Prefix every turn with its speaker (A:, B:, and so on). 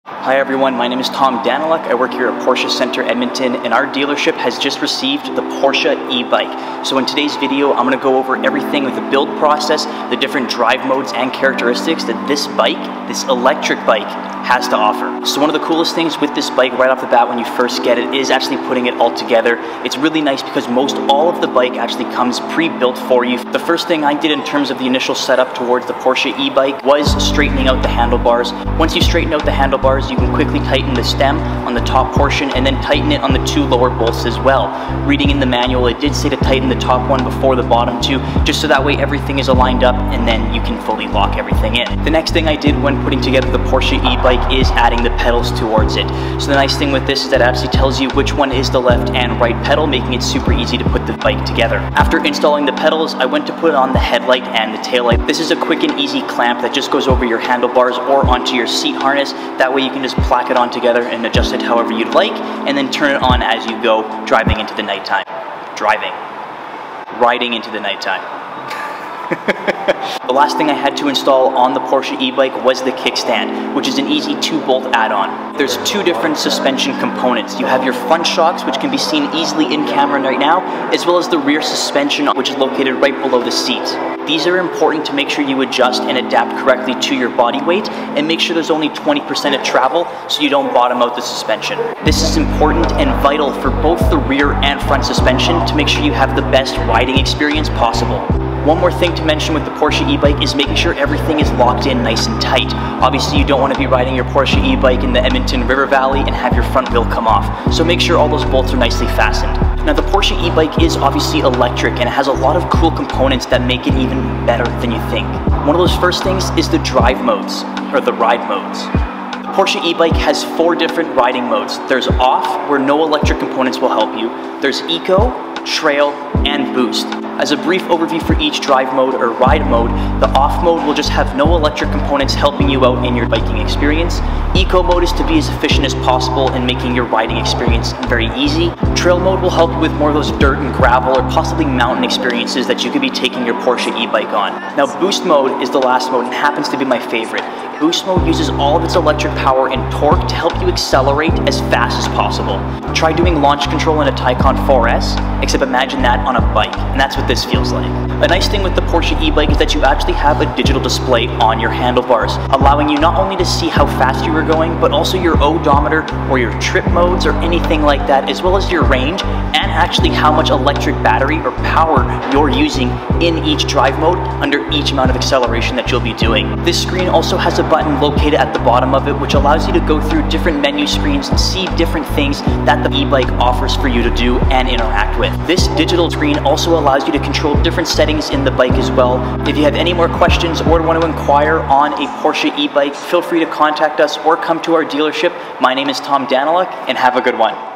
A: Hi everyone, my name is Tom Daniluk. I work here at Porsche Center Edmonton, and our dealership has just received the Porsche e-bike. So in today's video, I'm going to go over everything with the build process, the different drive modes and characteristics that this bike, this electric bike, has to offer. So one of the coolest things with this bike right off the bat when you first get it is actually putting it all together. It's really nice because most all of the bike actually comes pre-built for you. The first thing I did in terms of the initial setup towards the Porsche e-bike was straightening out the handlebars. Once you straighten out the handlebars, you can quickly tighten the stem on the top portion and then tighten it on the two lower bolts as well. Reading in the manual, it did say to tighten the top one before the bottom two, just so that way everything is aligned up and then you can fully lock everything in. The next thing I did when putting together the Porsche e-bike is adding the pedals towards it. So the nice thing with this is that it actually tells you which one is the left and right pedal, making it super easy to put the bike together. After installing the pedals, I went to put on the headlight and the taillight. This is a quick and easy clamp that just goes over your handlebars or onto your seat harness. That way you can just plaque it on together and adjust it however you'd like, and then turn it on as you go driving into the nighttime. Riding into the nighttime. The last thing I had to install on the Porsche e-bike was the kickstand, which is an easy 2-bolt add-on. There's two different suspension components. You have your front shocks, which can be seen easily in camera right now, as well as the rear suspension, which is located right below the seat. These are important to make sure you adjust and adapt correctly to your body weight, and make sure there's only 20% of travel so you don't bottom out the suspension. This is important and vital for both the rear and front suspension to make sure you have the best riding experience possible. One more thing to mention with the Porsche e-bike is making sure everything is locked in nice and tight. Obviously you don't want to be riding your Porsche e-bike in the Edmonton River Valley and have your front wheel come off, so make sure all those bolts are nicely fastened. Now the Porsche e-bike is obviously electric and it has a lot of cool components that make it even better than you think. One of those first things is the drive modes, or the ride modes. The Porsche e-bike has 4 different riding modes. There's off, where no electric components will help you. There's eco, trail, and boost. As a brief overview for each drive mode or ride mode, the off mode will just have no electric components helping you out in your biking experience. Eco mode is to be as efficient as possible in making your riding experience very easy. Trail mode will help you with more of those dirt and gravel or possibly mountain experiences that you could be taking your Porsche e-bike on. Now boost mode is the last mode and happens to be my favorite. Boost mode uses all of its electric power and torque to help you accelerate as fast as possible. Try doing launch control in a Taycan 4S, except imagine that on a bike, and that's what this feels like. A nice thing with the Porsche e-bike is that you actually have a digital display on your handlebars, allowing you not only to see how fast you are going, but also your odometer or your trip modes or anything like that, as well as your range, and actually how much electric battery or power you're using in each drive mode under each amount of acceleration that you'll be doing. This screen also has a button located at the bottom of it, which allows you to go through different menu screens and see different things that the e-bike offers for you to do and interact with. This digital screen also allows you to control different settings in the bike as well. If you have any more questions or want to inquire on a Porsche e-bike, feel free to contact us or come to our dealership. My name is Tom Daniluk, and have a good one.